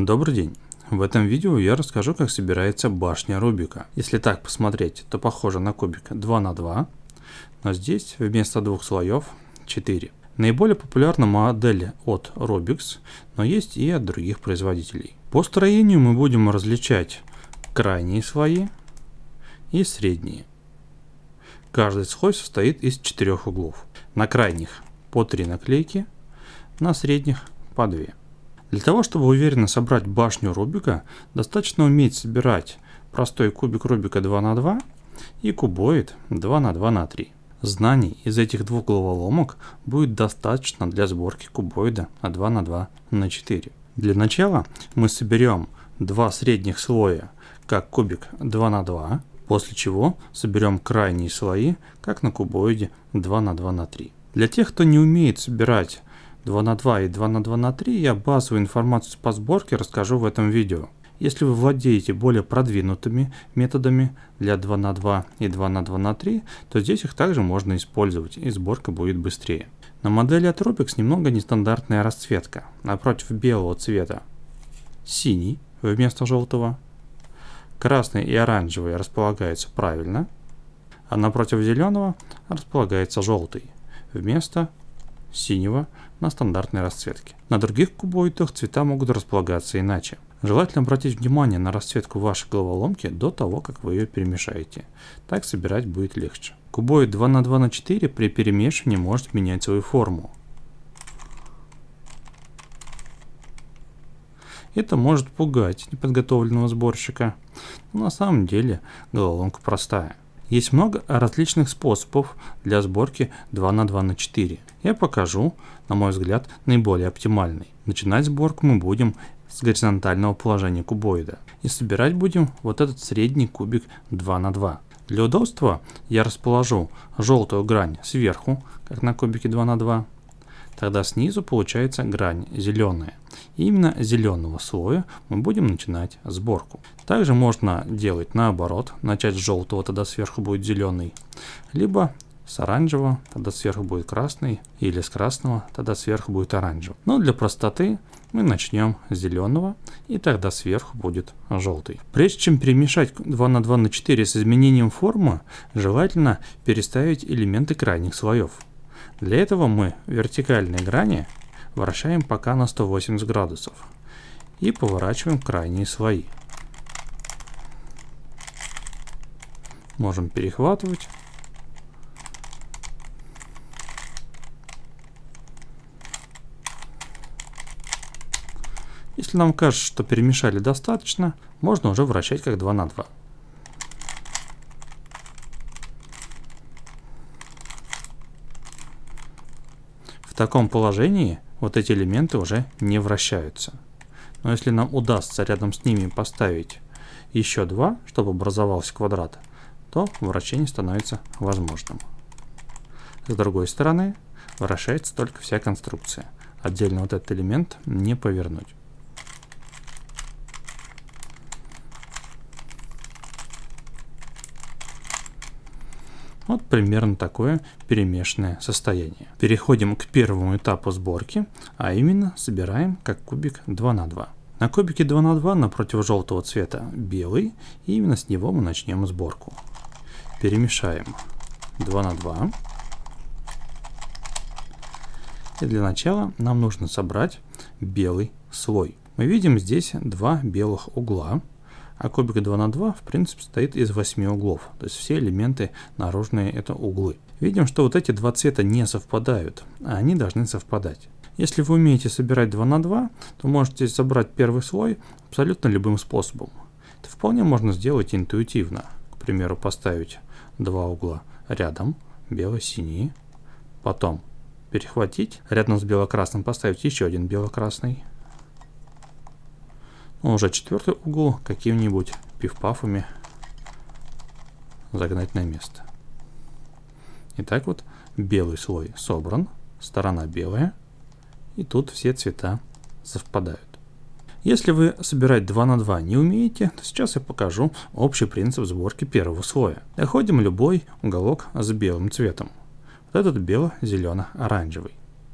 Добрый день! В этом видео я расскажу, как собирается башня Рубика. Если так посмотреть, то похоже на кубик 2 на 2, но здесь вместо двух слоев 4. Наиболее популярна модель от Robix, но есть и от других производителей. По строению мы будем различать крайние слои и средние. Каждый слой состоит из 4 углов. На крайних по 3 наклейки, на средних по 2. Для того, чтобы уверенно собрать башню Рубика, достаточно уметь собирать простой кубик Рубика 2 на 2 и кубоид 2 на 2 на 3. Знаний из этих двух головоломок будет достаточно для сборки кубоида 2 на 2 на 4. Для начала мы соберем два средних слоя как кубик 2 на 2, после чего соберем крайние слои как на кубоиде 2 на 2 на 3. Для тех, кто не умеет собирать 2 на 2 и 2 на 2 на 3, я базовую информацию по сборке расскажу в этом видео. Если вы владеете более продвинутыми методами для 2 на 2 и 2 на 2 на 3, то здесь их также можно использовать, и сборка будет быстрее. На модели от Robix немного нестандартная расцветка. Напротив белого цвета синий вместо желтого, красный и оранжевый располагаются правильно, а напротив зеленого располагается желтый вместо синего на стандартной расцветке. На других кубоидах цвета могут располагаться иначе. Желательно обратить внимание на расцветку вашей головоломки до того, как вы ее перемешаете. Так собирать будет легче. Кубоид 2 на 2 на 4 при перемешивании может менять свою форму. Это может пугать неподготовленного сборщика, но на самом деле головоломка простая. Есть много различных способов для сборки 2 на 2 на 4. Я покажу, на мой взгляд, наиболее оптимальный. Начинать сборку мы будем с горизонтального положения кубоида. И собирать будем вот этот средний кубик 2 на 2. Для удобства я расположу желтую грань сверху, как на кубике 2 на 2. Тогда снизу получается грань зеленая. И именно с зеленого слоя мы будем начинать сборку. Также можно делать наоборот, начать с желтого, тогда сверху будет зеленый, либо с оранжевого, тогда сверху будет красный, или с красного, тогда сверху будет оранжевый. Но для простоты мы начнем с зеленого, и тогда сверху будет желтый. Прежде чем перемешать 2 на 2 на 4 с изменением формы, желательно переставить элементы крайних слоев. Для этого мы вертикальные грани вращаем пока на 180 градусов и поворачиваем крайние слои. Можем перехватывать. Если нам кажется, что перемешали достаточно, можно уже вращать как 2 на 2. В таком положении вот эти элементы уже не вращаются. Но если нам удастся рядом с ними поставить еще два, чтобы образовался квадрат, то вращение становится возможным. С другой стороны вращается только вся конструкция. Отдельно вот этот элемент не повернуть. Вот примерно такое перемешанное состояние. Переходим к первому этапу сборки, а именно собираем как кубик 2 на 2. На кубике 2 на 2 напротив желтого цвета белый, и именно с него мы начнем сборку. Перемешаем 2 на 2. И для начала нам нужно собрать белый слой. Мы видим здесь два белых угла. А кубик 2 на 2 в принципе состоит из 8 углов, то есть все элементы наружные это углы. Видим, что вот эти два цвета не совпадают, а они должны совпадать. Если вы умеете собирать 2 на 2, то можете собрать первый слой абсолютно любым способом. Это вполне можно сделать интуитивно. К примеру, поставить два угла рядом, бело-синий, потом перехватить, рядом с бело-красным поставить еще один бело-красный. Уже четвертый угол какими-нибудь пиф-пафами загнать на место. Итак, вот белый слой собран, сторона белая, и тут все цвета совпадают. Если вы собирать 2 на 2 не умеете, то сейчас я покажу общий принцип сборки первого слоя. Находим любой уголок с белым цветом. Вот этот бело-зелено-оранжевый.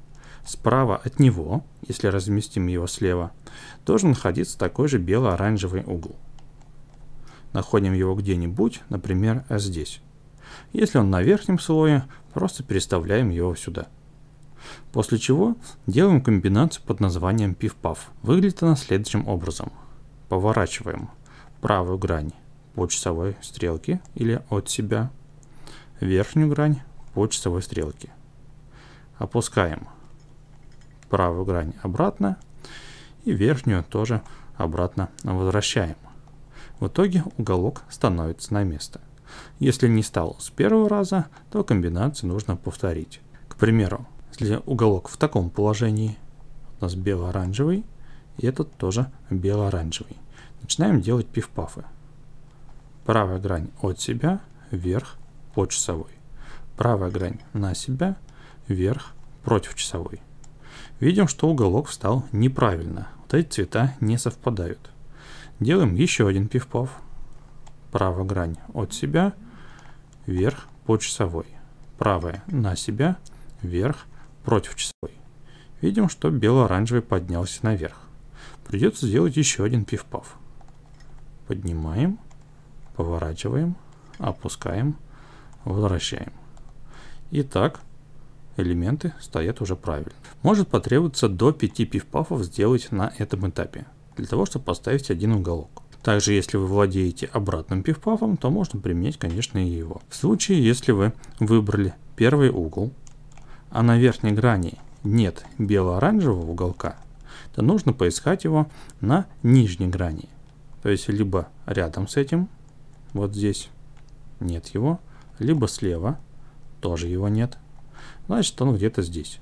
справа от него, если разместим его слева, должен находиться такой же бело-оранжевый угол. Находим его где-нибудь, например, здесь. Если он на верхнем слое, просто переставляем его сюда. После чего делаем комбинацию под названием пиф-паф. Выглядит она следующим образом. Поворачиваем правую грань по часовой стрелке или от себя, верхнюю грань по часовой стрелке. Опускаем правую грань обратно и верхнюю тоже обратно возвращаем. В итоге уголок становится на место. Если не стал с первого раза, то комбинацию нужно повторить. К примеру, если уголок в таком положении, у нас бело-оранжевый, и этот тоже бело-оранжевый. Начинаем делать пиф-пафы. Правая грань от себя, вверх, по часовой. Правая грань на себя, вверх, против часовой. Видим, что уголок встал неправильно. Вот эти цвета не совпадают. Делаем еще один пиф-паф. Правая грань от себя, вверх, по часовой. Правая на себя, вверх, против часовой. Видим, что бело-оранжевый поднялся наверх. Придется сделать еще один пиф-паф. Поднимаем, поворачиваем, опускаем, возвращаем. Итак, элементы стоят уже правильно. Может потребоваться до 5 пиф-пафов сделать на этом этапе, для того, чтобы поставить один уголок. Также, если вы владеете обратным пиф-пафом, то можно применять, конечно, и его. В случае, если вы выбрали первый угол, а на верхней грани нет бело-оранжевого уголка, то нужно поискать его на нижней грани. То есть, либо рядом с этим, вот здесь нет его, либо слева, тоже его нет. Значит, он где-то здесь.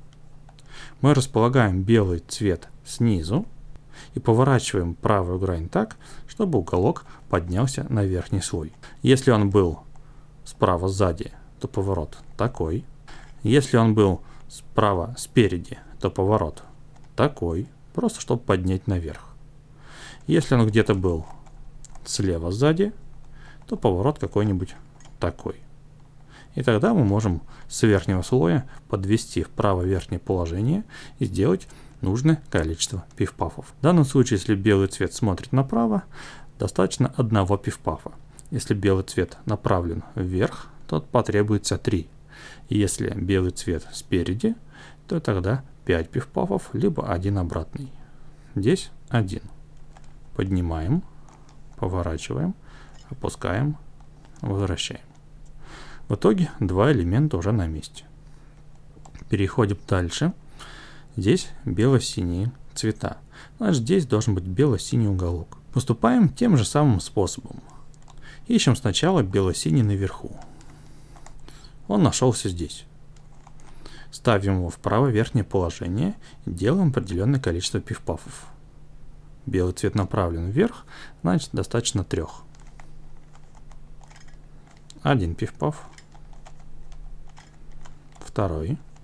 Мы располагаем белый цвет снизу и поворачиваем правую грань так, чтобы уголок поднялся на верхний слой. Если он был справа сзади, то поворот такой. Если он был справа спереди, то поворот такой, просто чтобы поднять наверх. Если он где-то был слева сзади, то поворот какой-нибудь такой. И тогда мы можем с верхнего слоя подвести в право верхнее положение и сделать нужное количество пиф-пафов. В данном случае, если белый цвет смотрит направо, достаточно одного пиф-пафа. Если белый цвет направлен вверх, то потребуется 3. Если белый цвет спереди, то тогда 5 пиф-пафов, либо один обратный. Здесь 1. Поднимаем, поворачиваем, опускаем, возвращаем. В итоге 2 элемента уже на месте. Переходим дальше. Здесь бело-синие цвета. Значит, здесь должен быть бело-синий уголок. Поступаем тем же самым способом. Ищем сначала бело-синий наверху. Он нашелся здесь. Ставим его в правое верхнее положение и делаем определенное количество пиф-пафов. Белый цвет направлен вверх, значит, достаточно 3. 1 пиф-паф. 2.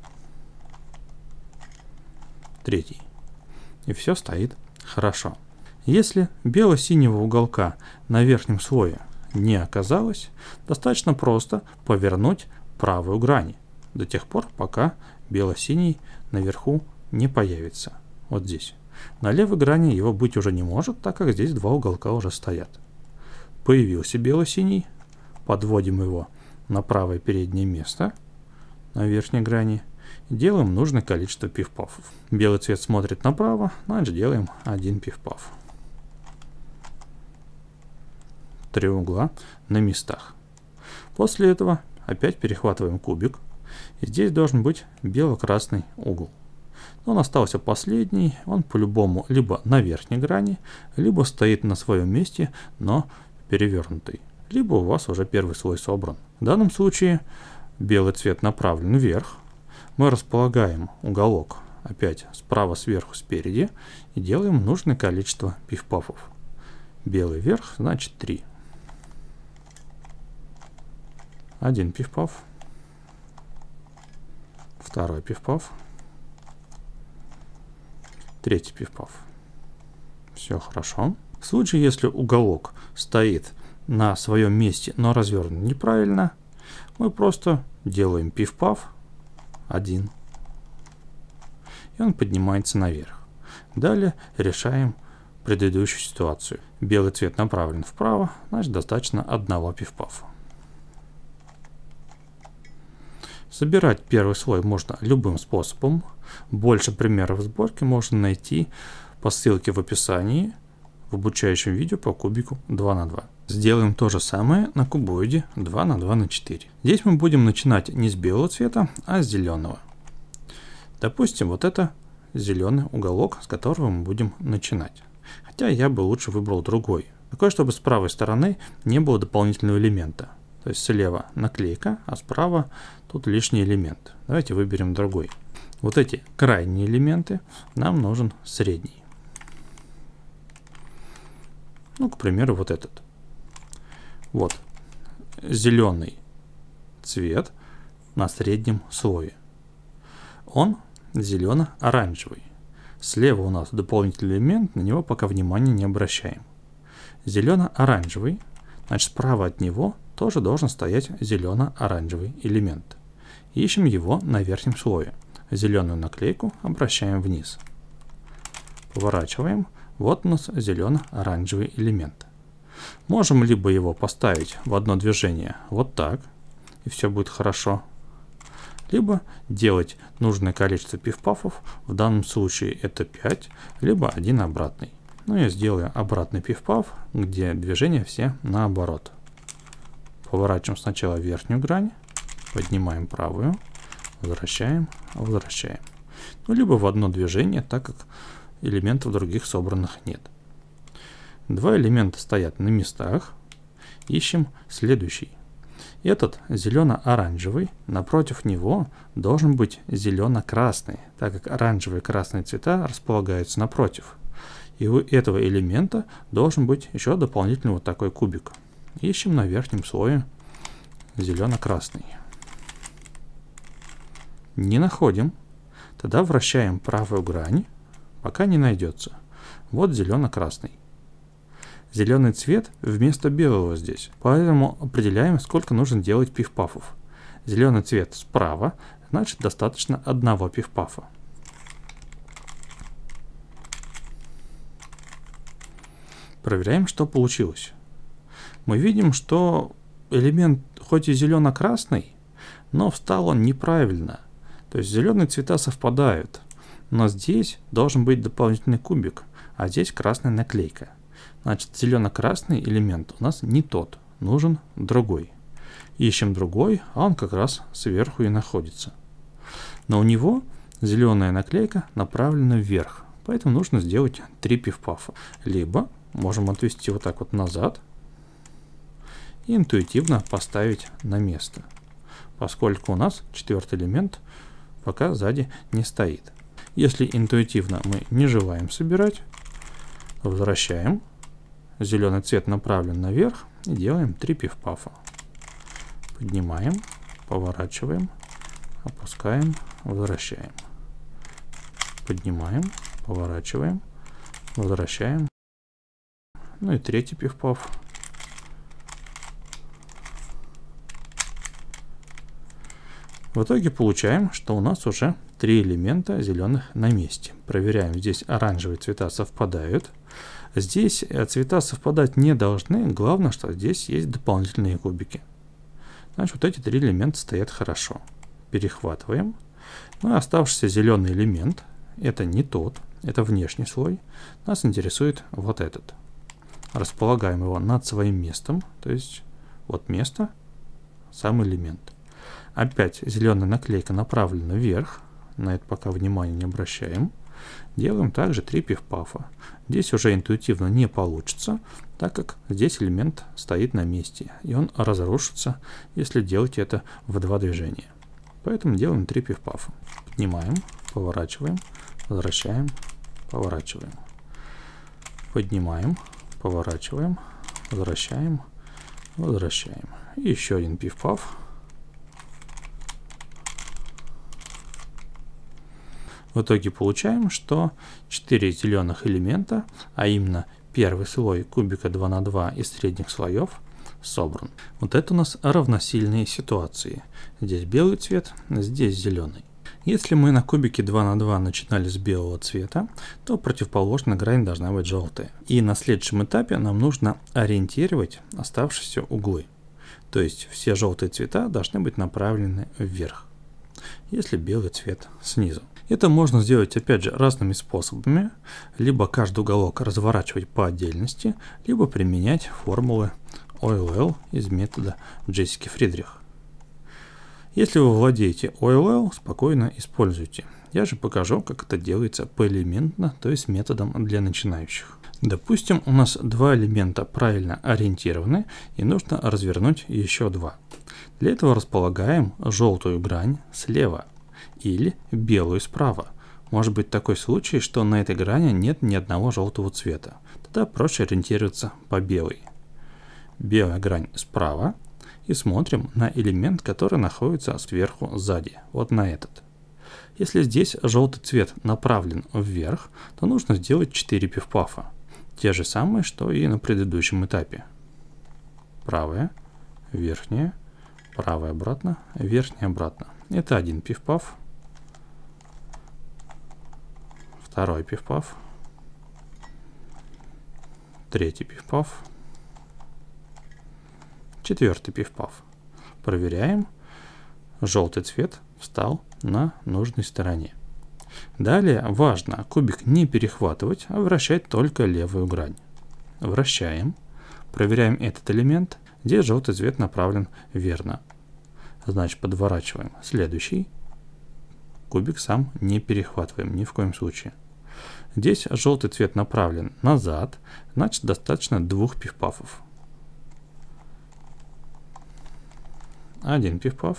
3. И все стоит хорошо. Если бело-синего уголка на верхнем слое не оказалось, достаточно просто повернуть правую грань до тех пор, пока бело-синий наверху не появится. Вот здесь. На левой грани его быть уже не может, так как здесь 2 уголка уже стоят. Появился бело-синий, подводим его на правое переднее место на верхней грани. Делаем нужное количество пиф-пафов. Белый цвет смотрит направо, значит делаем 1 пиф-паф. 3 угла на местах. После этого опять перехватываем кубик. И здесь должен быть бело-красный угол. Но он остался последний, он по-любому либо на верхней грани, либо стоит на своем месте, но перевернутый. Либо у вас уже первый слой собран. В данном случае белый цвет направлен вверх. Мы располагаем уголок опять справа, сверху, спереди и делаем нужное количество пиф-пафов. Белый вверх, значит 3. 1 пиф-паф. 2 пиф-паф. 3 пиф-паф. Все хорошо. В случае, если уголок стоит на своем месте, но развернут неправильно, мы просто делаем пиф-паф 1. и он поднимается наверх. Далее решаем предыдущую ситуацию. Белый цвет направлен вправо, значит достаточно одного пиф-пафа. Собирать первый слой можно любым способом. Больше примеров сборки можно найти по ссылке в описании в обучающем видео по кубику 2 на 2. Сделаем то же самое на кубоиде 2 на 2 на 4. Здесь мы будем начинать не с белого цвета, а с зеленого. Допустим, вот это зеленый уголок, с которого мы будем начинать. Хотя я бы лучше выбрал другой. Такой, чтобы с правой стороны не было дополнительного элемента. То есть слева наклейка, а справа тут лишний элемент. Давайте выберем другой. Вот эти крайние элементы нам нужен средний. Ну, к примеру, вот этот. Вот зеленый цвет на среднем слое. Он зелено-оранжевый. Слева у нас дополнительный элемент, на него пока внимания не обращаем. Зелено-оранжевый, значит справа от него тоже должен стоять зелено-оранжевый элемент. Ищем его на верхнем слое. Зеленую наклейку обращаем вниз. Поворачиваем. Вот у нас зелено-оранжевый элемент. Можем либо его поставить в одно движение вот так, и все будет хорошо. Либо делать нужное количество пиф-пафов, в данном случае это 5, либо один обратный. Ну, я сделаю обратный пиф-паф, где движения все наоборот. Поворачиваем сначала верхнюю грань, поднимаем правую, возвращаем, возвращаем. Ну, либо в одно движение, так как элементов других собранных нет. Два элемента стоят на местах. Ищем следующий. Этот зелено-оранжевый, напротив него должен быть зелено-красный, так как оранжевые и красные цвета располагаются напротив. И у этого элемента должен быть еще дополнительный вот такой кубик. Ищем на верхнем слое зелено-красный. Не находим. Тогда вращаем правую грань, пока не найдется. Вот зелено-красный. Зеленый цвет вместо белого здесь, поэтому определяем, сколько нужно делать пиф-пафов. Зеленый цвет справа, значит достаточно одного пиф-пафа. Проверяем, что получилось. Мы видим, что элемент хоть и зелено-красный, но встал он неправильно. То есть зеленые цвета совпадают, но здесь должен быть дополнительный кубик, а здесь красная наклейка. Значит, зелено-красный элемент у нас не тот, нужен другой. Ищем другой, а он как раз сверху и находится. Но у него зеленая наклейка направлена вверх, поэтому нужно сделать 3 пиф-пафа. Либо можем отвести вот так вот назад и интуитивно поставить на место, поскольку у нас четвертый элемент пока сзади не стоит. Если интуитивно мы не желаем собирать, возвращаем. Зеленый цвет направлен наверх и делаем 3 пиф-пафа. Поднимаем, поворачиваем, опускаем, возвращаем. Поднимаем, поворачиваем, возвращаем. Ну и третий пиф-паф. В итоге получаем, что у нас уже 3 элемента зеленых на месте. Проверяем, здесь оранжевые цвета совпадают. Здесь цвета совпадать не должны, главное, что здесь есть дополнительные кубики. Значит, вот эти 3 элемента стоят хорошо. Перехватываем. Ну и оставшийся зеленый элемент, это не тот, это внешний слой. Нас интересует вот этот. Располагаем его над своим местом, то есть вот место, сам элемент. Опять зеленая наклейка направлена вверх, на это пока внимания не обращаем. Делаем также 3 пиф-пафа. Здесь уже интуитивно не получится, так как здесь элемент стоит на месте, и он разрушится, если делать это в 2 движения. Поэтому делаем 3 пиф-пафа. Поднимаем, поворачиваем, возвращаем, поворачиваем. Поднимаем, поворачиваем, возвращаем, возвращаем. И еще один пиф-паф. В итоге получаем, что 4 зеленых элемента, а именно первый слой кубика 2 на 2 из средних слоев, собран. Вот это у нас равносильные ситуации. Здесь белый цвет, здесь зеленый. Если мы на кубике 2 на 2 начинали с белого цвета, то противоположная грань должна быть желтая. И на следующем этапе нам нужно ориентировать оставшиеся углы. То есть все желтые цвета должны быть направлены вверх, если белый цвет снизу. Это можно сделать опять же разными способами. Либо каждый уголок разворачивать по отдельности, либо применять формулы OLL из метода Джессики Фридрих. Если вы владеете OLL, спокойно используйте. Я же покажу, как это делается поэлементно, то есть методом для начинающих. Допустим, у нас два элемента правильно ориентированы и нужно развернуть еще два. Для этого располагаем желтую грань слева или белую справа. Может быть такой случай, что на этой грани нет ни одного желтого цвета. Тогда проще ориентироваться по белой. Белая грань справа. И смотрим на элемент, который находится сверху сзади, вот на этот. Если здесь желтый цвет направлен вверх, то нужно сделать 4 пиф-пафа. Те же самые, что и на предыдущем этапе. Правая, верхняя, правая обратно, верхняя обратно. Это один пиф-паф. Второй пиф-паф. Третий пиф-паф. Четвертый пиф-паф. Проверяем. Желтый цвет встал на нужной стороне. Далее важно кубик не перехватывать, а вращать только левую грань. Вращаем. Проверяем этот элемент, где желтый цвет направлен верно. Значит, подворачиваем следующий. Кубик сам не перехватываем ни в коем случае. Здесь желтый цвет направлен назад, значит, достаточно 2 пиф-пафов. Один пиф-паф.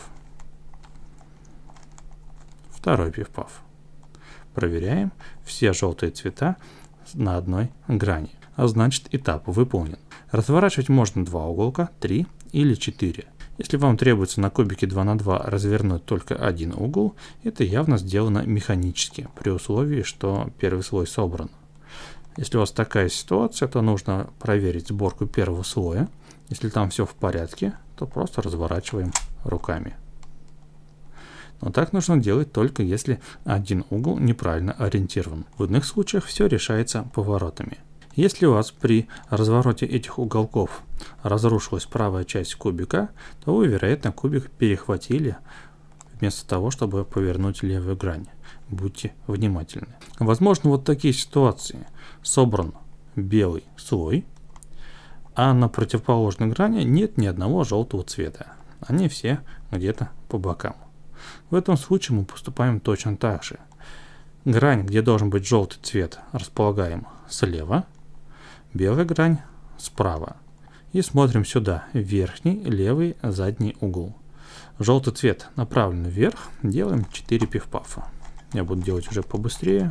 Второй пиф-паф. Проверяем все желтые цвета на одной грани. А значит, этап выполнен. Разворачивать можно 2 уголка, 3 или 4. Если вам требуется на кубике 2 на 2 развернуть только один угол, это явно сделано механически, при условии, что первый слой собран. Если у вас такая ситуация, то нужно проверить сборку первого слоя. Если там все в порядке, то просто разворачиваем руками. Но так нужно делать только если один угол неправильно ориентирован. В иных случаях все решается поворотами. Если у вас при развороте этих уголков разрушилась правая часть кубика, то вы, вероятно, кубик перехватили вместо того, чтобы повернуть левую грань. Будьте внимательны. Возможно, вот такие ситуации. Собран белый слой, а на противоположной грани нет ни одного желтого цвета. Они все где-то по бокам. В этом случае мы поступаем точно так же. Грань, где должен быть желтый цвет, располагаем слева, белая грань справа. И смотрим сюда, верхний, левый, задний угол. Желтый цвет направлен вверх, делаем 4 пиф-пафа. Я буду делать уже побыстрее.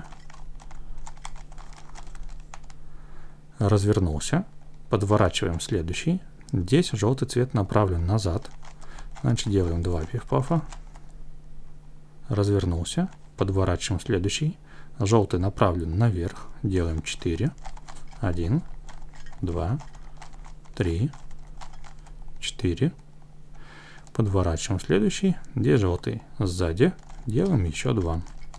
Развернулся. Подворачиваем следующий. Здесь желтый цвет направлен назад. Значит, делаем 2 пиф-пафа. Развернулся. Подворачиваем следующий. Желтый направлен наверх. Делаем 4. 1, 2, 3, 4. Подворачиваем следующий. Где желтый? Сзади. Делаем еще 2.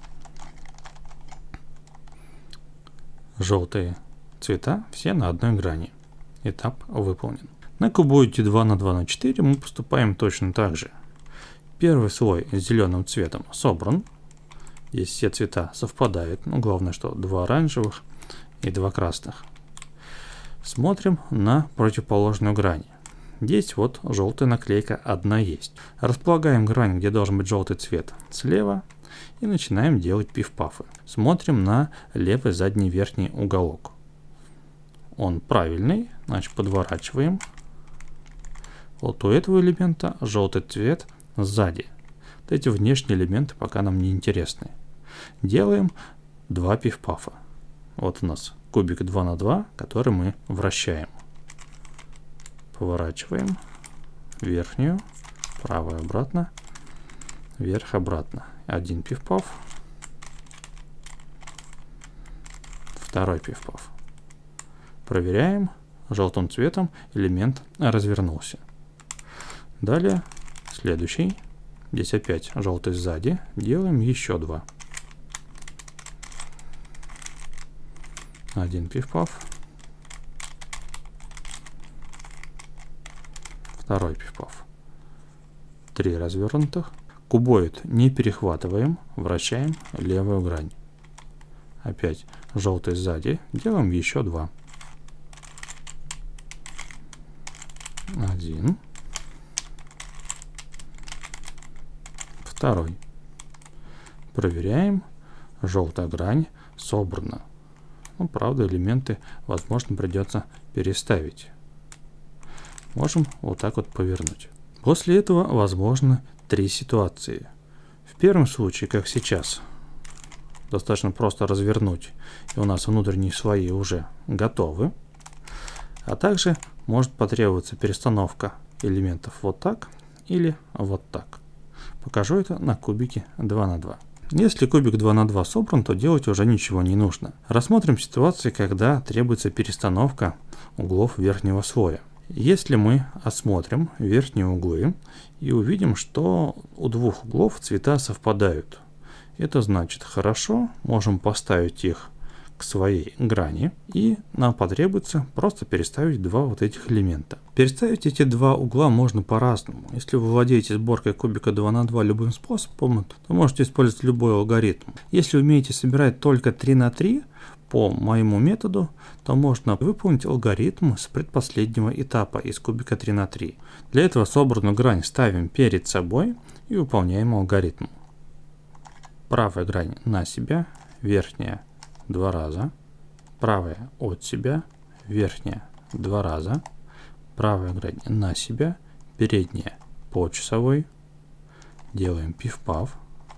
Желтые цвета все на одной грани. Этап выполнен. На кубоиде 2 на 2 на 4 мы поступаем точно так же. Первый слой с зеленым цветом собран. Здесь все цвета совпадают. Но главное, что 2 оранжевых и 2 красных. Смотрим на противоположную грань. Здесь вот желтая наклейка одна есть. Располагаем грань, где должен быть желтый цвет, слева. И начинаем делать пиф-пафы. Смотрим на левый задний верхний уголок. Он правильный, значит подворачиваем. Вот у этого элемента желтый цвет сзади. Вот эти внешние элементы пока нам не интересны. Делаем 2 пиф-пафа. Вот у нас кубик 2 на 2, который мы вращаем. Поворачиваем верхнюю, правую обратно, вверх обратно. Один пиф-паф. Второй пиф-паф. Проверяем. Желтым цветом элемент развернулся. Далее следующий. Здесь опять желтый сзади. Делаем еще 2. Один пиф-паф. Второй пиф-паф. 3 развернутых. Кубоид не перехватываем, вращаем левую грань. Опять желтый сзади. Делаем еще 2. 1. Второй. Проверяем. Желтая грань собрана. Ну, правда, элементы, возможно, придется переставить. Можем вот так вот повернуть. После этого возможно 3 ситуации. В первом случае, как сейчас, достаточно просто развернуть, и у нас внутренние слои уже готовы. А также может потребоваться перестановка элементов вот так или вот так. Покажу это на кубике 2 на 2. Если кубик 2 на 2 собран, то делать уже ничего не нужно. Рассмотрим ситуации, когда требуется перестановка углов верхнего слоя. Если мы осмотрим верхние углы и увидим, что у двух углов цвета совпадают, это значит хорошо, можем поставить их к своей грани, и нам потребуется просто переставить 2 вот этих элемента. Переставить эти 2 угла можно по-разному. Если вы владеете сборкой кубика 2 на 2 любым способом, то можете использовать любой алгоритм. Если умеете собирать только 3 на 3 по моему методу, то можно выполнить алгоритм с предпоследнего этапа из кубика 3 на 3. Для этого собранную грань ставим перед собой и выполняем алгоритм. Правая грань на себя, верхняя 2 раза, правая от себя, верхняя 2 раза, правая грань на себя, передняя по часовой, делаем пиф-паф,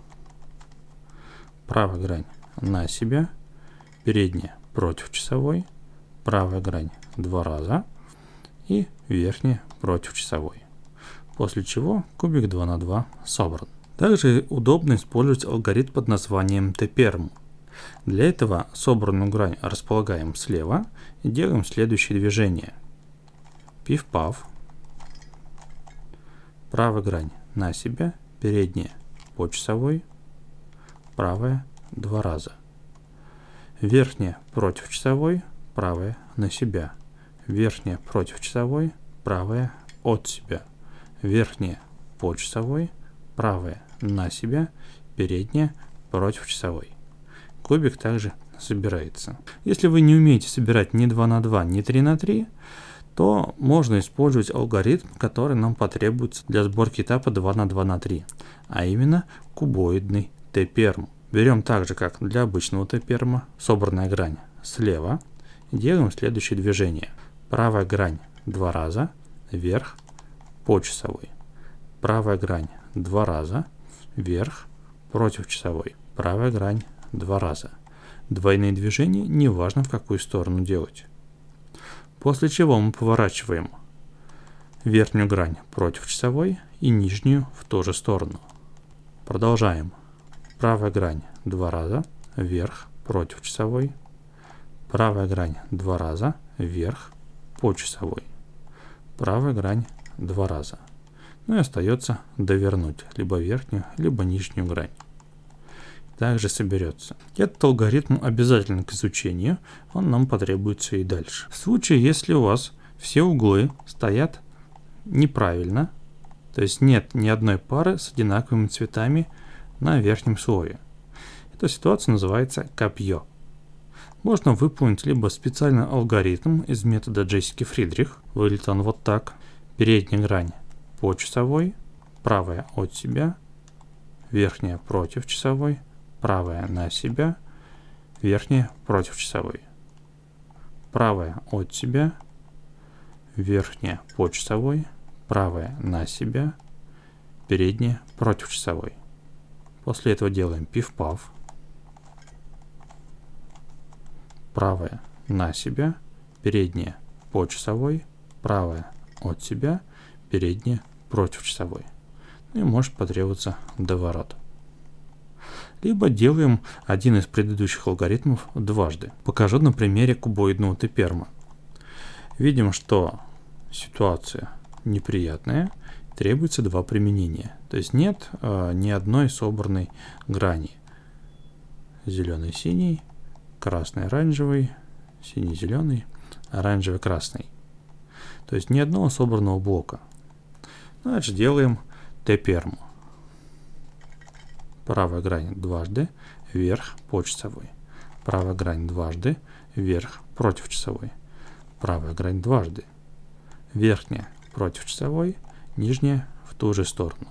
правая грань на себя, передняя против часовой, правая грань 2 раза и верхняя против часовой. После чего кубик 2 на 2 собран. Также удобно использовать алгоритм под названием T-перм. Для этого собранную грань располагаем слева и делаем следующее движение. Пиф-паф. Правая грань на себя, передняя по часовой, правая 2 раза. Верхняя против часовой, правая на себя. Верхняя против часовой, правая от себя. Верхняя по часовой, правая на себя, передняя против часовой. Кубик также собирается. Если вы не умеете собирать ни 2 на 2, ни 3 на 3, то можно использовать алгоритм, который нам потребуется для сборки этапа 2 на 2 на 3, а именно кубоидный T-перм. Берем так же, как для обычного T-перма, собранная грань слева, и делаем следующее движение. Правая грань 2 раза, вверх, по часовой. Правая грань 2 раза, вверх, против часовой. Правая грань 2 раза. Двойные движения, неважно в какую сторону делать. После чего мы поворачиваем верхнюю грань против часовой и нижнюю в ту же сторону. Продолжаем. Правая грань 2 раза, вверх, против часовой. Правая грань 2 раза, вверх, по часовой. Правая грань 2 раза. Ну и остается довернуть либо верхнюю, либо нижнюю грань. Также соберется. Этот алгоритм обязателен к изучению, он нам потребуется и дальше. В случае, если у вас все углы стоят неправильно, то есть нет ни одной пары с одинаковыми цветами на верхнем слое. Эта ситуация называется копье. Можно выполнить либо специальный алгоритм из метода Джессики Фридрих. Выглядит он вот так. Передняя грань по часовой, правая от себя, верхняя против часовой, правая на себя, верхняя против часовой. Правая от себя, верхняя по часовой, правая на себя, передняя против часовой. После этого делаем пиф-паф. Правая на себя, передняя по часовой, правая от себя, передняя против часовой. И может потребоваться доворот. Либо делаем один из предыдущих алгоритмов дважды. Покажу на примере кубоидного T-перма. Видим, что ситуация неприятная, требуется 2 применения. То есть нет ни одной собранной грани. Зеленый, синий, красный, оранжевый, синий, зеленый, оранжевый, красный. То есть ни одного собранного блока. Значит, делаем Т-перму. Правая грань дважды вверх по часовой. Правая грань дважды вверх против часовой. Правая грань дважды. Верхняя против часовой, нижняя в ту же сторону.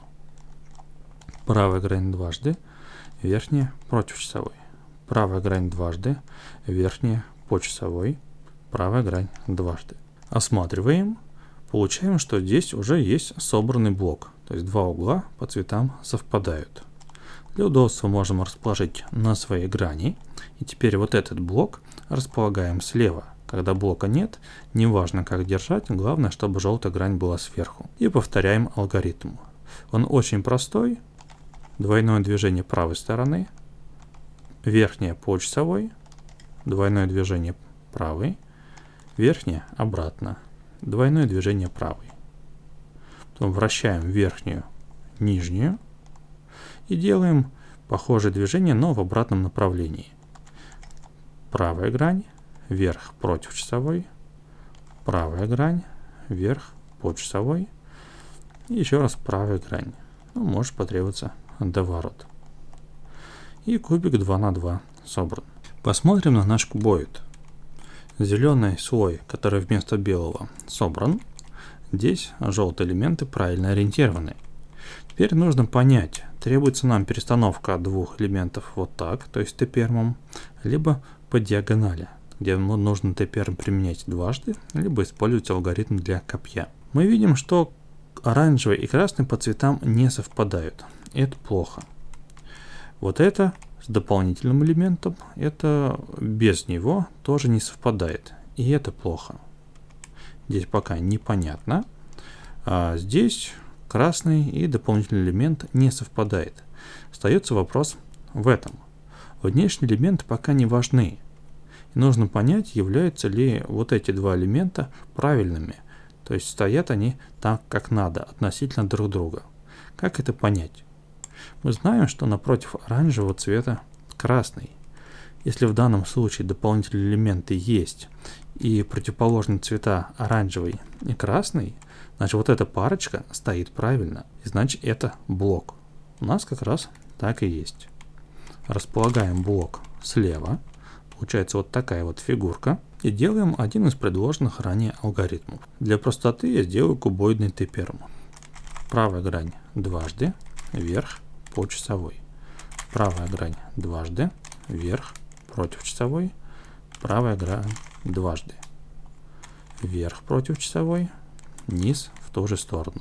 Правая грань дважды, верхняя против часовой. Правая грань дважды, верхняя по часовой. Правая грань дважды. Осматриваем. Получаем, что здесь уже есть собранный блок. То есть два угла по цветам совпадают. Для удобства можем расположить на своей грани. И теперь вот этот блок располагаем слева. Когда блока нет, неважно как держать, главное, чтобы желтая грань была сверху. И повторяем алгоритм. Он очень простой. Двойное движение правой стороны. Верхняя по часовой. Двойное движение правой. Верхняя обратно. Двойное движение правой. Потом вращаем верхнюю, нижнюю. И делаем похожее движение, но в обратном направлении. Правая грань, вверх против часовой. Правая грань, вверх по часовой. И еще раз правая грань. Ну, может потребоваться доворот. И кубик 2 на 2 собран. Посмотрим на наш кубоид. Зеленый слой, который вместо белого, собран. Здесь желтые элементы правильно ориентированы. Теперь нужно понять, требуется нам перестановка двух элементов вот так, то есть Т-пермом, либо по диагонали, где нужно Т-перм применять дважды, либо использовать алгоритм для копья. Мы видим, что оранжевый и красный по цветам не совпадают. Это плохо. Вот это с дополнительным элементом, это без него тоже не совпадает. И это плохо. Здесь пока непонятно. А здесь красный и дополнительный элемент не совпадает. Остается вопрос в этом. Внешние элементы пока не важны. И нужно понять, являются ли вот эти два элемента правильными. То есть стоят они так, как надо, относительно друг друга. Как это понять? Мы знаем, что напротив оранжевого цвета красный. Если в данном случае дополнительные элементы есть и противоположные цвета оранжевый и красный, значит вот эта парочка стоит правильно. И значит это блок. У нас как раз так и есть. Располагаем блок слева. Получается вот такая вот фигурка. И делаем один из предложенных ранее алгоритмов. Для простоты я сделаю кубоидный Т-перм. Правая грань дважды вверх по часовой. Правая грань дважды вверх против часовой. Правая грань дважды вверх против часовой. Низ в ту же сторону.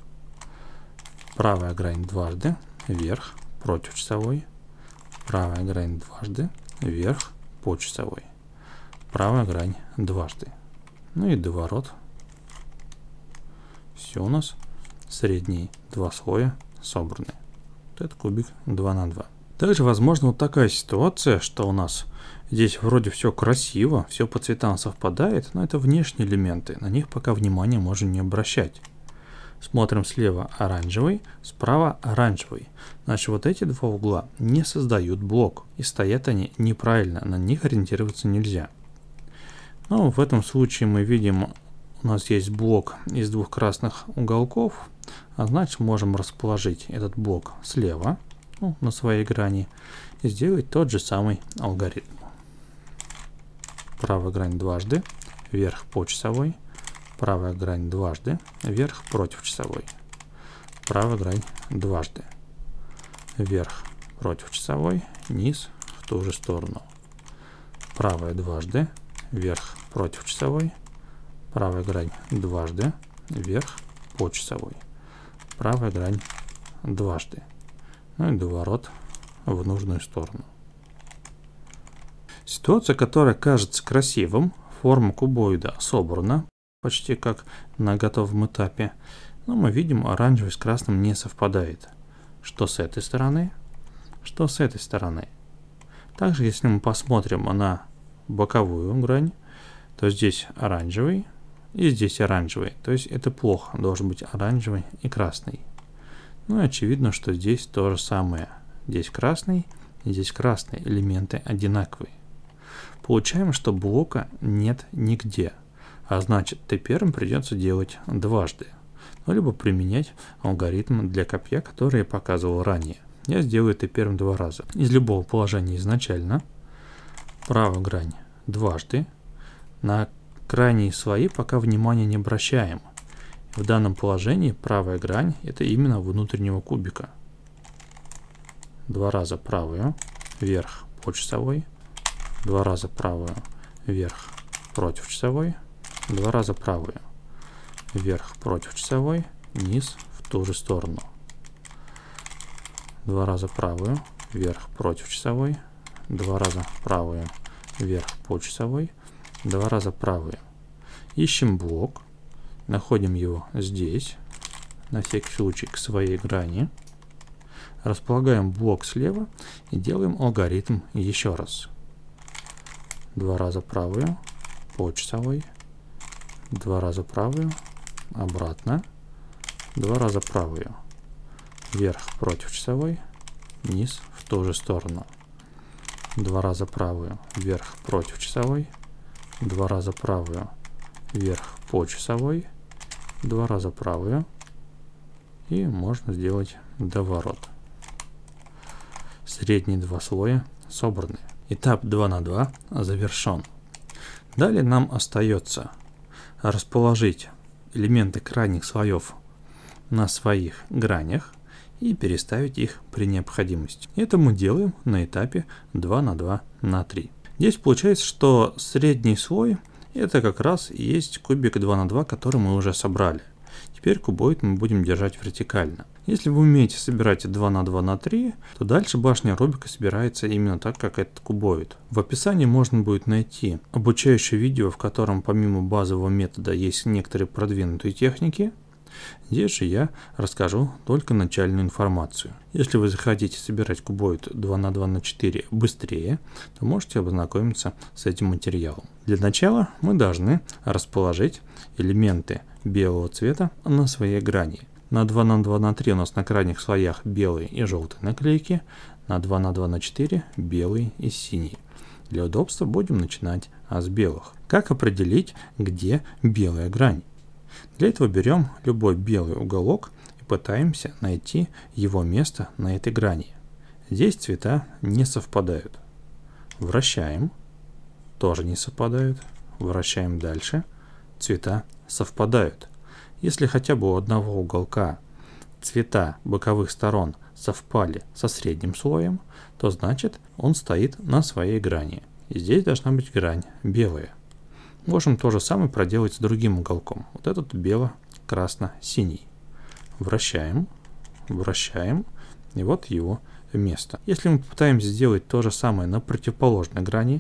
Правая грань дважды вверх против часовой. Правая грань дважды вверх по часовой. Правая грань дважды. Ну и доворот. Все у нас средние два слоя собраны. Вот это кубик 2 на 2. Также возможна вот такая ситуация, что у нас здесь вроде все красиво, все по цветам совпадает, но это внешние элементы, на них пока внимания можем не обращать. Смотрим слева оранжевый, справа оранжевый. Значит, вот эти два угла не создают блок, и стоят они неправильно, на них ориентироваться нельзя. Но в этом случае мы видим, у нас есть блок из двух красных уголков, а значит можем расположить этот блок слева, на своей грани, и сделать тот же самый алгоритм. Правая грань дважды вверх по часовой. Правая грань дважды вверх против часовой. Правая грань дважды вверх против часовой. Низ в ту же сторону. Правая дважды вверх против часовой. Правая грань дважды вверх по часовой. Правая грань дважды. Ну и доворот в нужную сторону. Ситуация, которая кажется красивым, форма кубоида собрана, почти как на готовом этапе, но мы видим, оранжевый с красным не совпадает. Что с этой стороны, что с этой стороны. Также, если мы посмотрим на боковую грань, то здесь оранжевый и здесь оранжевый. То есть это плохо, должен быть оранжевый и красный. Ну и очевидно, что здесь то же самое. Здесь красный, и здесь красный. Элементы одинаковые. Получаем, что блока нет нигде. А значит, T1 придется делать дважды. Ну, либо применять алгоритм для копья, который я показывал ранее. Я сделаю T1 два раза. Из любого положения изначально. Правую грань дважды. На крайние слои пока внимания не обращаем. В данном положении правая грань это именно внутреннего кубика. Два раза правую, вверх по часовой. Два раза правую, вверх против часовой. Два раза правую, вверх против часовой, низ в ту же сторону. Два раза правую, вверх против часовой. Два раза правую, вверх по часовой. Два раза правую. Ищем блок. Находим его здесь. На всякий случай к своей грани. Располагаем блок слева и делаем алгоритм еще раз. Два раза правую, по часовой. Два раза правую, обратно. Два раза правую, вверх против часовой, низ в ту же сторону. Два раза правую, вверх против часовой. Два раза правую, вверх по часовой. Два раза правую. И можно сделать доворот. Средние два слоя собраны. Этап 2 на 2 завершен. Далее нам остается расположить элементы крайних слоев на своих гранях и переставить их при необходимости. Это мы делаем на этапе 2 на 2 на 3. Здесь получается, что средний слой это как раз и есть кубик 2 на 2, который мы уже собрали. Теперь кубоид мы будем держать вертикально. Если вы умеете собирать 2 на 2 на 3, то дальше башня Рубика собирается именно так, как этот кубоид. В описании можно будет найти обучающее видео, в котором помимо базового метода есть некоторые продвинутые техники. Здесь же я расскажу только начальную информацию. Если вы захотите собирать кубоид 2 на 2 на 4 быстрее, то можете ознакомиться с этим материалом. Для начала мы должны расположить элементы белого цвета на своей грани. На 2 на 2 на 3 у нас на крайних слоях белые и желтые наклейки, на 2 на 2 на 4 белые и синие. Для удобства будем начинать с белых. Как определить, где белая грань? Для этого берем любой белый уголок и пытаемся найти его место на этой грани. Здесь цвета не совпадают. Вращаем, тоже не совпадают. Вращаем дальше, цвета совпадают. Если хотя бы у одного уголка цвета боковых сторон совпали со средним слоем, то значит он стоит на своей грани. И здесь должна быть грань белая. Можем то же самое проделать с другим уголком. Вот этот бело-красно-синий. Вращаем, вращаем, и вот его место. Если мы попытаемся сделать то же самое на противоположной грани,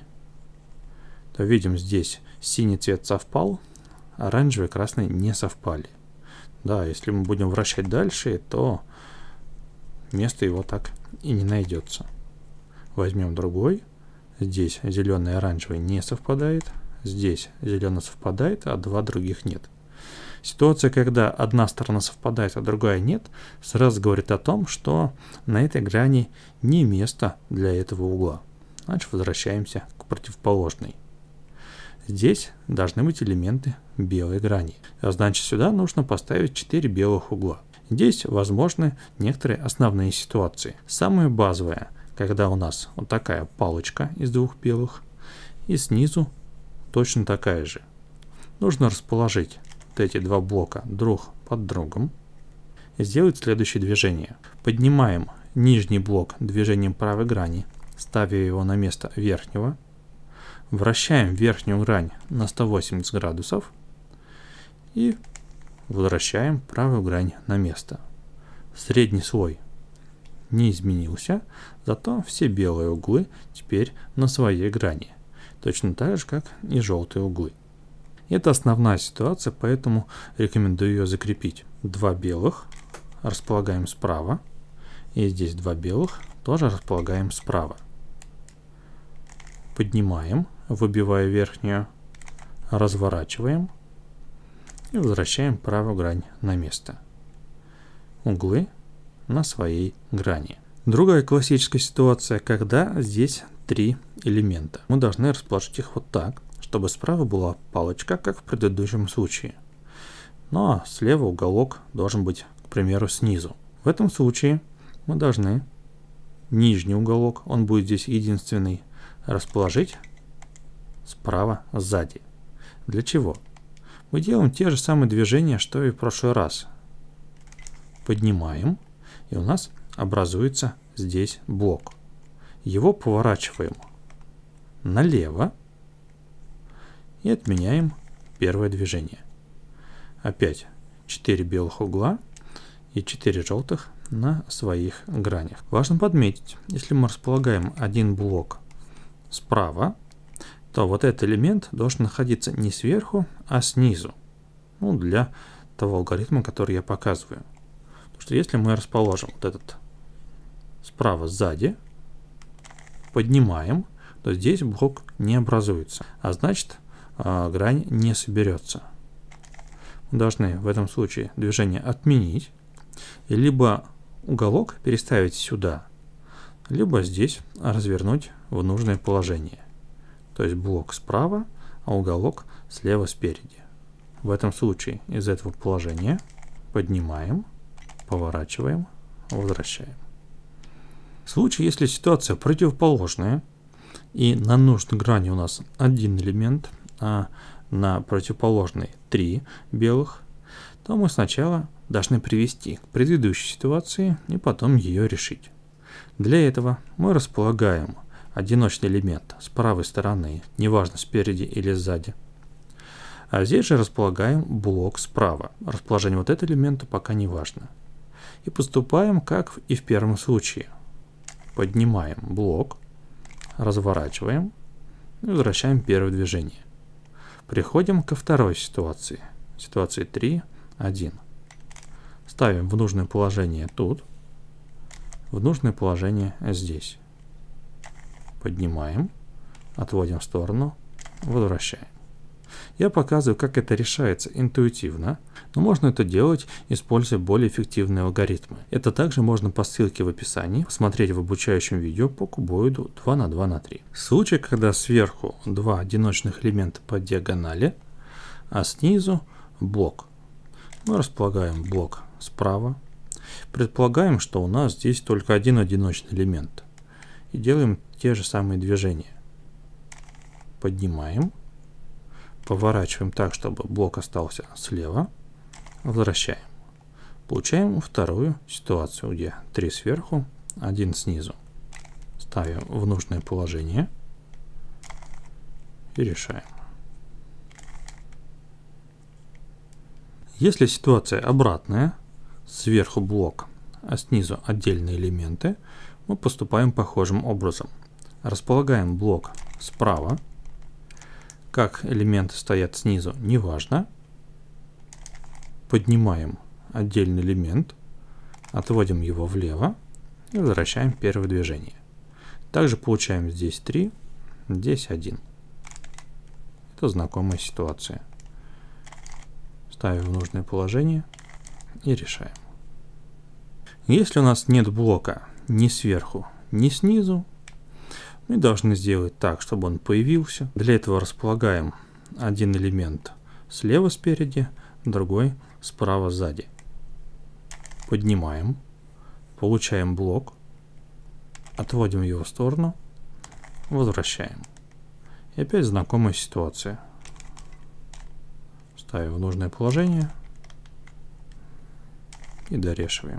то видим, здесь синий цвет совпал, оранжевый и красный не совпали. Да, если мы будем вращать дальше, то место его так и не найдется. Возьмем другой. Здесь зеленый и оранжевый не совпадает. Здесь зеленый совпадает, а два других нет. Ситуация, когда одна сторона совпадает, а другая нет, сразу говорит о том, что на этой грани не место для этого угла. Значит, возвращаемся к противоположной. Здесь должны быть элементы белой грани. А значит, сюда нужно поставить 4 белых угла. Здесь возможны некоторые основные ситуации. Самая базовая, когда у нас вот такая палочка из двух белых, и снизу точно такая же. Нужно расположить вот эти два блока друг под другом и сделать следующее движение. Поднимаем нижний блок движением правой грани, ставя его на место верхнего. Вращаем верхнюю грань на 180 градусов и возвращаем правую грань на место. Средний слой не изменился, зато все белые углы теперь на своей грани. Точно так же, как и желтые углы. Это основная ситуация, поэтому рекомендую ее закрепить. Два белых располагаем справа, и здесь два белых тоже располагаем справа. Поднимаем, выбивая верхнюю, разворачиваем и возвращаем правую грань на место. Углы на своей грани. Другая классическая ситуация, когда здесь 3 элемента. Мы должны расположить их вот так, чтобы справа была палочка, как в предыдущем случае. Ну а слева уголок должен быть, к примеру, снизу. В этом случае мы должны нижний уголок, он будет здесь единственный, расположить справа сзади. Для чего? Мы делаем те же самые движения, что и в прошлый раз. Поднимаем, и у нас образуется здесь блок. Его поворачиваем налево и отменяем первое движение. Опять 4 белых угла и 4 желтых на своих гранях. Важно подметить, если мы располагаем один блок справа, то вот этот элемент должен находиться не сверху, а снизу. Ну, для того алгоритма, который я показываю. Потому что если мы расположим вот этот справа сзади, поднимаем, то здесь блок не образуется. А значит, грань не соберется. Мы должны в этом случае движение отменить. И либо уголок переставить сюда, либо здесь развернуть в нужное положение. То есть блок справа, а уголок слева спереди. В этом случае из этого положения поднимаем, поворачиваем, возвращаем. В случае, если ситуация противоположная, и на нужной грани у нас один элемент, а на противоположной 3 белых, то мы сначала должны привести к предыдущей ситуации и потом ее решить. Для этого мы располагаем одиночный элемент с правой стороны, неважно спереди или сзади. А здесь же располагаем блок справа. Расположение вот этого элемента пока не важно. И поступаем как и в первом случае. Поднимаем блок, разворачиваем и возвращаем первое движение. Приходим ко второй ситуации. Ситуации 3, 1. Ставим в нужное положение тут, в нужное положение здесь. Поднимаем, отводим в сторону, возвращаем. Я показываю, как это решается интуитивно, но можно это делать, используя более эффективные алгоритмы. Это также можно по ссылке в описании посмотреть в обучающем видео по кубоиду 2 на 2 на 3. Случай, когда сверху 2 одиночных элемента по диагонали, а снизу блок. Мы располагаем блок справа. Предполагаем, что у нас здесь только один одиночный элемент. И делаем те же самые движения. Поднимаем. Поворачиваем так, чтобы блок остался слева. Возвращаем. Получаем вторую ситуацию, где 3 сверху, 1 снизу. Ставим в нужное положение и решаем. Если ситуация обратная, сверху блок, а снизу отдельные элементы, мы поступаем похожим образом. Располагаем блок справа. Как элементы стоят снизу, неважно. Поднимаем отдельный элемент, отводим его влево и возвращаем первое движение. Также получаем здесь 3, здесь 1. Это знакомая ситуация. Ставим в нужное положение и решаем. Если у нас нет блока ни сверху, ни снизу, мы должны сделать так, чтобы он появился. Для этого располагаем один элемент слева спереди, другой справа сзади. Поднимаем, получаем блок, отводим его в сторону, возвращаем. И опять знакомая ситуация. Ставим в нужное положение и дорешиваем.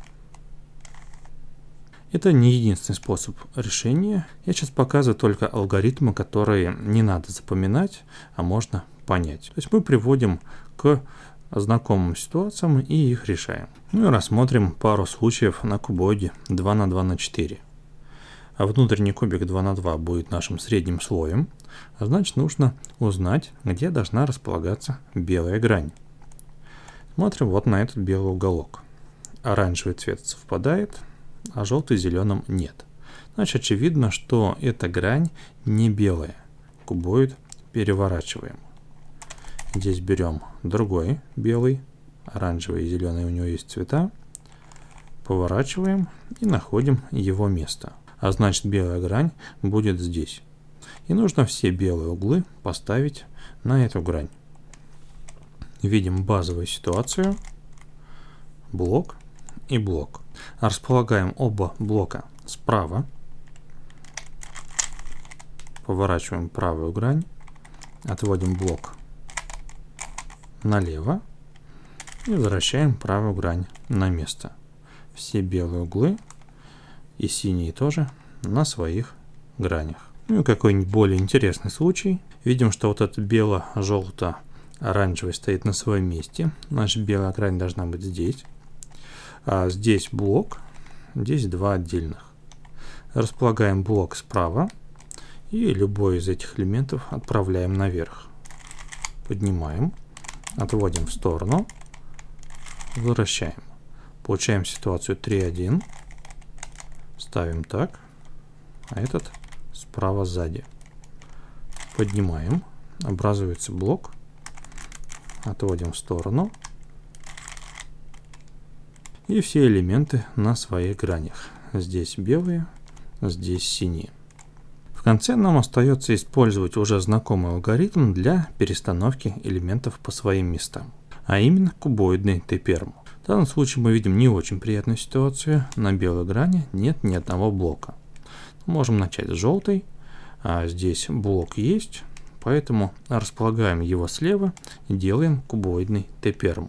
Это не единственный способ решения. Я сейчас показываю только алгоритмы, которые не надо запоминать, а можно понять. То есть мы приводим к знакомым ситуациям и их решаем. Ну и рассмотрим пару случаев на кубоиде 2 на 2 на 4. А внутренний кубик 2 на 2 будет нашим средним слоем, а значит нужно узнать, где должна располагаться белая грань. Смотрим вот на этот белый уголок. Оранжевый цвет совпадает, а желтый с зеленым нет. Значит, очевидно, что эта грань не белая. Кубоид переворачиваем. Здесь берем другой белый, оранжевый и зеленый у него есть цвета. Поворачиваем и находим его место. А значит, белая грань будет здесь. И нужно все белые углы поставить на эту грань. Видим базовую ситуацию. Блок и блок. Располагаем оба блока справа. Поворачиваем правую грань. Отводим блок налево. И возвращаем правую грань на место. Все белые углы и синие тоже на своих гранях. Ну и какой-нибудь более интересный случай. Видим, что вот это бело-желто-оранжевый стоит на своем месте. Значит, белая грань должна быть здесь. А здесь блок, здесь два отдельных. Располагаем блок справа и любой из этих элементов отправляем наверх. Поднимаем, отводим в сторону, возвращаем. Получаем ситуацию 3-1. Ставим так, а этот справа сзади. Поднимаем, образуется блок, отводим в сторону. И все элементы на своих гранях. Здесь белые, здесь синие. В конце нам остается использовать уже знакомый алгоритм для перестановки элементов по своим местам. А именно кубоидный Т-перм. В данном случае мы видим не очень приятную ситуацию. На белой грани нет ни одного блока. Можем начать с желтой. А здесь блок есть, поэтому располагаем его слева и делаем кубоидный Т-перм.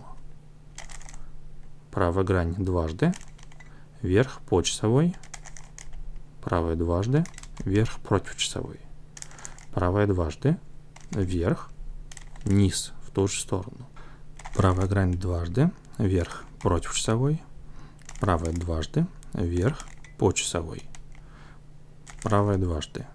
Правая грань дважды, вверх по часовой, правая дважды, вверх против часовой, правая дважды, вверх, низ в ту же сторону, правая грань дважды, вверх против часовой, правая дважды, вверх по часовой, правая дважды.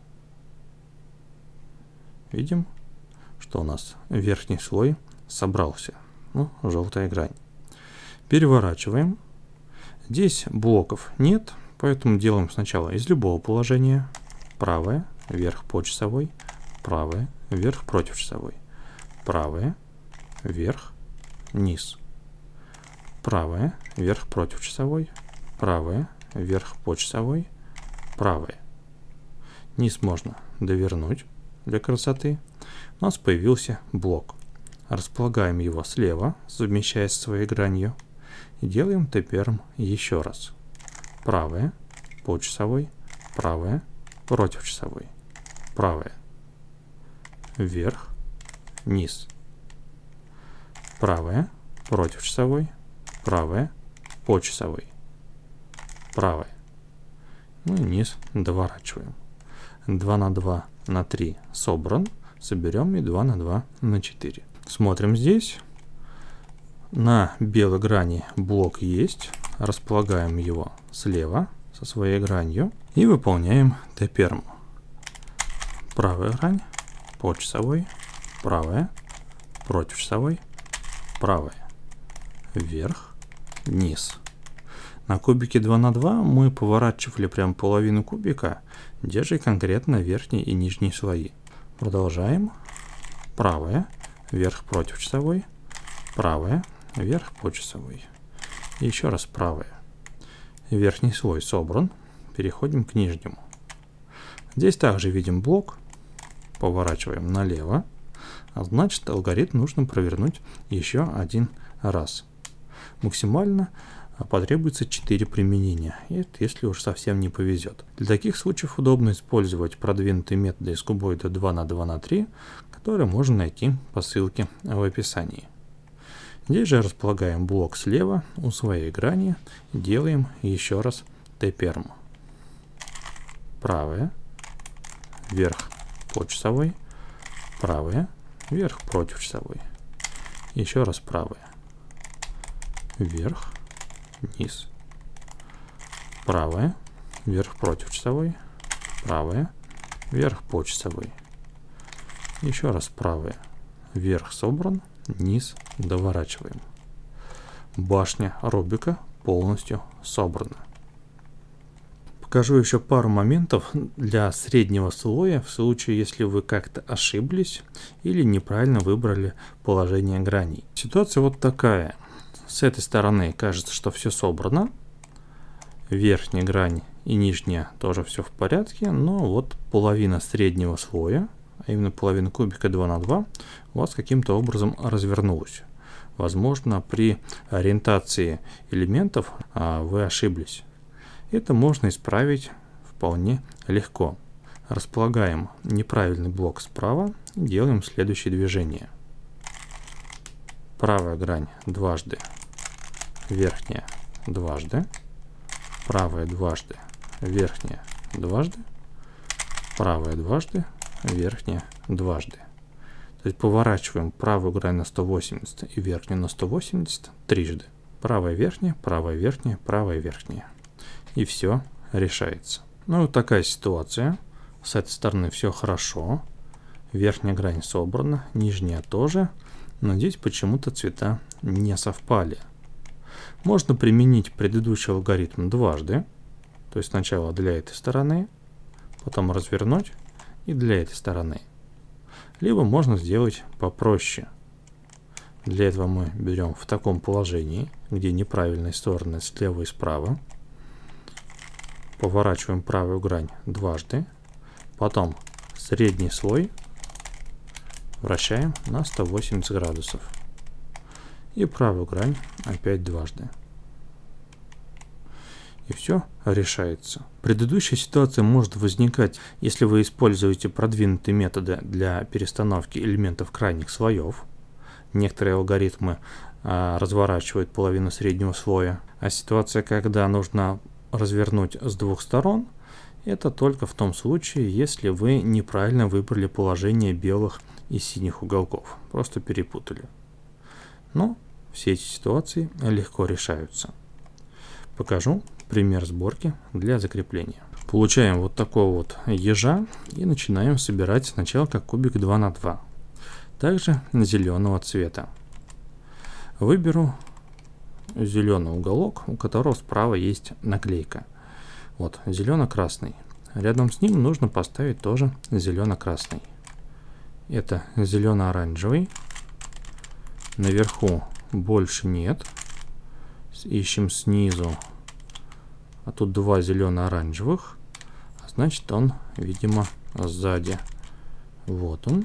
Видим, что у нас верхний слой собрался, ну, желтая грань. Переворачиваем. Здесь блоков нет, поэтому делаем сначала из любого положения. Правая, вверх по часовой, правая, вверх против часовой, правая, вверх, низ, правая, вверх против часовой, правая, вверх по часовой, правая. Низ можно довернуть для красоты. У нас появился блок. Располагаем его слева, совмещаясь с своей гранью. И делаем Т-перм еще раз. Правая, по часовой, правая, против часовой, правая, вверх, низ, правая, против часовой, правая, по часовой, правая. Ну и низ доворачиваем. 2 на 2 на 3 собран. Соберем и 2 на 2 на 4. Смотрим здесь. На белой грани блок есть. Располагаем его слева со своей гранью и выполняем Т-перм. Правая грань по часовой, правая, против часовой, правая, вверх, низ. На кубике 2 на 2 мы поворачивали прям половину кубика, держа конкретно верхние и нижние слои. Продолжаем. Правая, вверх против часовой, правая, вверх по часовой. И еще раз правая. Верхний слой собран. Переходим к нижнему. Здесь также видим блок. Поворачиваем налево. А значит, алгоритм нужно провернуть еще один раз. Максимально потребуется 4 применения. Это если уж совсем не повезет. Для таких случаев удобно использовать продвинутые методы из кубоида 2 на 2 на 3, которые можно найти по ссылке в описании. Здесь же располагаем блок слева у своей грани и делаем еще раз Т-перм. Правая, вверх по часовой, правая, вверх против часовой. Еще раз правая, вверх, низ, правая, вверх против часовой, правая, вверх по часовой. Еще раз правая, вверх собран, низ доворачиваем. Башня Рубика полностью собрана. Покажу еще пару моментов для среднего слоя в случае, если вы как-то ошиблись или неправильно выбрали положение граней. Ситуация вот такая. С этой стороны кажется, что все собрано, верхняя грань и нижняя тоже все в порядке, но вот половина среднего слоя, а именно половина кубика 2 на 2, у вас каким-то образом развернулась. Возможно, при ориентации элементов вы ошиблись. Это можно исправить вполне легко. Располагаем неправильный блок справа и делаем следующее движение. Правая грань дважды, верхняя дважды, правая дважды, верхняя дважды, правая дважды, верхняя дважды. То есть поворачиваем правую грань на 180 и верхнюю на 180 трижды. Правая верхняя, правая верхняя, правая верхняя. И все решается. Ну вот такая ситуация. С этой стороны все хорошо. Верхняя грань собрана, нижняя тоже. Но здесь почему-то цвета не совпали. Можно применить предыдущий алгоритм дважды. То есть сначала для этой стороны, потом развернуть и для этой стороны. Либо можно сделать попроще. Для этого мы берем в таком положении, где неправильные стороны слева и справа. Поворачиваем правую грань дважды. Потом средний слой вращаем на 180 градусов. И правую грань опять дважды. И все решается. Предыдущая ситуация может возникать, если вы используете продвинутые методы для перестановки элементов крайних слоев. Некоторые алгоритмы разворачивают половину среднего слоя. А ситуация, когда нужно развернуть с двух сторон, это только в том случае, если вы неправильно выбрали положение белых и синих уголков. Просто перепутали. Но все эти ситуации легко решаются. Покажу пример сборки для закрепления. Получаем вот такого вот ежа и начинаем собирать сначала как кубик 2 на 2. Также зеленого цвета. Выберу зеленый уголок, у которого справа есть наклейка. Вот, зелено-красный. Рядом с ним нужно поставить тоже зелено-красный. Это зелено-оранжевый. Наверху больше нет. Ищем снизу. А тут два зелено-оранжевых. Значит, он, видимо, сзади. Вот он.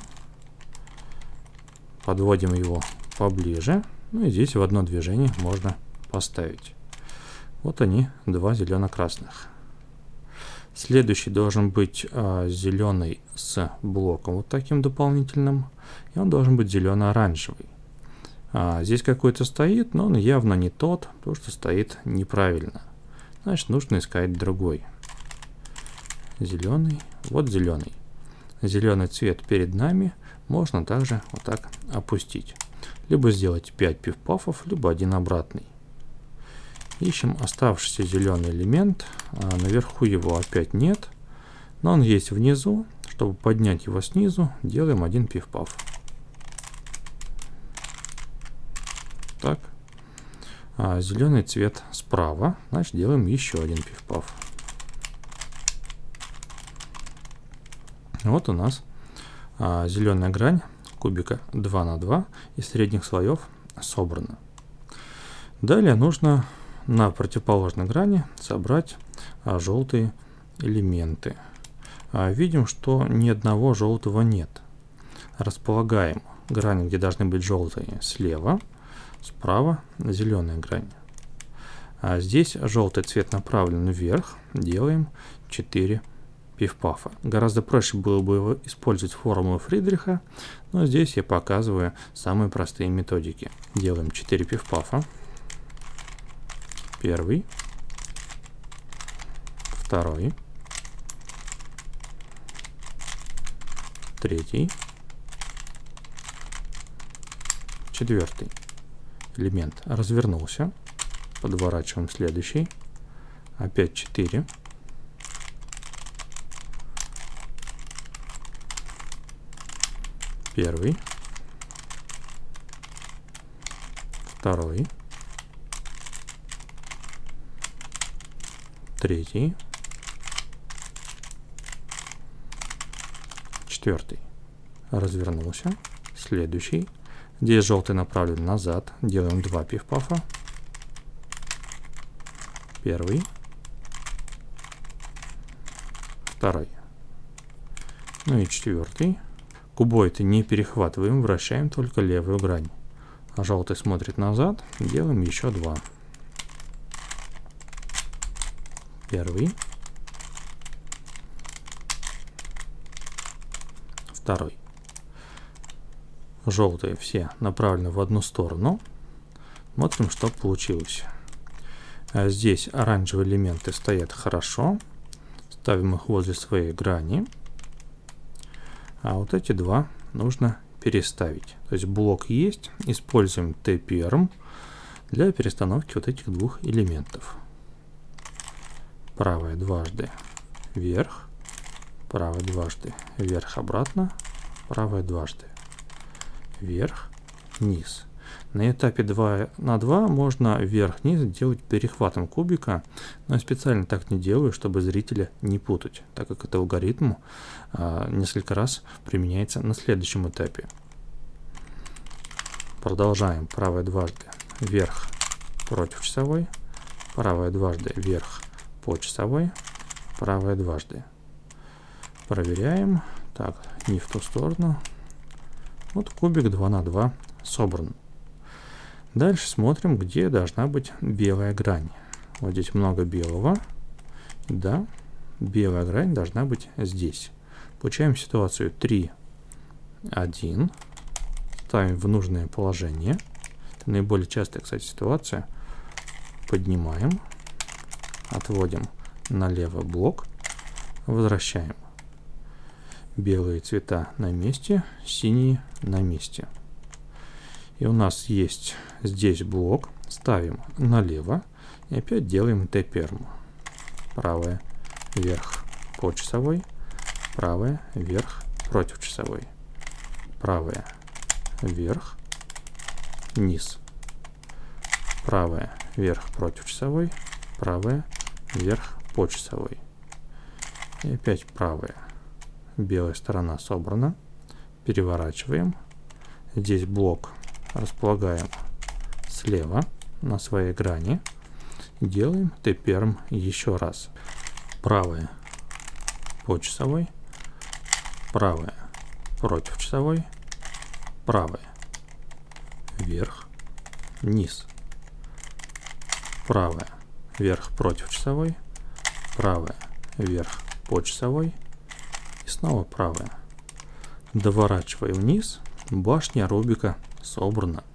Подводим его поближе. Ну и здесь в одно движение можно поставить. Вот они, два зелено-красных. Следующий должен быть зеленый с блоком вот таким дополнительным. И он должен быть зелено-оранжевый. Здесь какой-то стоит, но он явно не тот, потому что стоит неправильно. Значит, нужно искать другой. Зеленый, вот зеленый. Зеленый цвет перед нами можно также вот так опустить. Либо сделать 5 пиф-пафов, либо один обратный. Ищем оставшийся зеленый элемент. Наверху его опять нет, но он есть внизу. Чтобы поднять его снизу, делаем один пиф-паф. Так. Зеленый цвет справа, значит делаем еще один пиф-паф. Вот у нас зеленая грань кубика 2 на 2 из средних слоев собрана. Далее нужно на противоположной грани собрать желтые элементы. Видим, что ни одного желтого нет. Располагаем грани, где должны быть желтые, слева. Справа зеленая грань. А здесь желтый цвет направлен вверх. Делаем 4 пиф-пафа. Гораздо проще было бы использовать формулу Фридриха, но здесь я показываю самые простые методики. Делаем 4 пиф-пафа. Первый, второй, третий, четвертый. Элемент развернулся, подворачиваем следующий, опять 4, первый, второй, третий, четвертый, развернулся, следующий. Здесь желтый направлен назад. Делаем 2 пиф-пафа. Первый, второй. Ну и четвертый. Кубоид не перехватываем, вращаем только левую грань. А желтый смотрит назад, делаем еще 2. Первый. Второй. Желтые все направлены в одну сторону. Смотрим, что получилось. Здесь оранжевые элементы стоят хорошо. Ставим их возле своей грани. А вот эти два нужно переставить. То есть блок есть. Используем T1 для перестановки вот этих двух элементов. Правая дважды вверх. Правая дважды вверх обратно. Правая дважды вверх, низ. На этапе 2 на 2 можно вверх-вниз делать перехватом кубика, но я специально так не делаю, чтобы зрителя не путать, так как этот алгоритм несколько раз применяется на следующем этапе. Продолжаем. Правая дважды вверх против часовой, правая дважды вверх по часовой, правая дважды. Проверяем. Так, не в ту сторону. Вот кубик 2 на 2 собран. Дальше смотрим, где должна быть белая грань. Вот здесь много белого. Да, белая грань должна быть здесь. Получаем ситуацию 3, 1. Ставим в нужное положение. Это наиболее частая, кстати, ситуация. Поднимаем. Отводим налево блок. Возвращаем. Белые цвета на месте, синие на месте. И у нас есть здесь блок. Ставим налево и опять делаем T1. Правая вверх по часовой, правая вверх против часовой, правая вверх, низ, правая вверх против часовой, правая вверх по часовой. И опять правая. Белая сторона собрана. Переворачиваем. Здесь блок располагаем слева на своей грани. Делаем T1 еще раз. Правая по часовой, правая против часовой, правая вверх, низ, правая вверх против часовой, правая вверх по часовой и снова правая. Доворачиваем вниз. Башня Рубика собрана.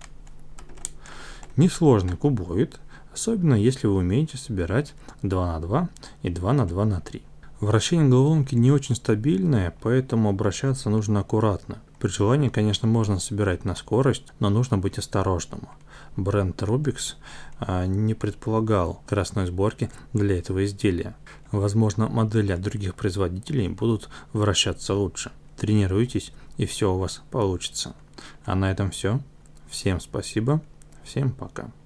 Несложный кубоид, особенно если вы умеете собирать 2 на 2 и 2 на 2 на 3. Вращение головоломки не очень стабильное, поэтому обращаться нужно аккуратно. При желании, конечно, можно собирать на скорость, но нужно быть осторожным. Бренд Rubix не предполагал скоростной сборки для этого изделия. Возможно, модели от других производителей будут вращаться лучше. Тренируйтесь, и все у вас получится. А на этом все. Всем спасибо, всем пока.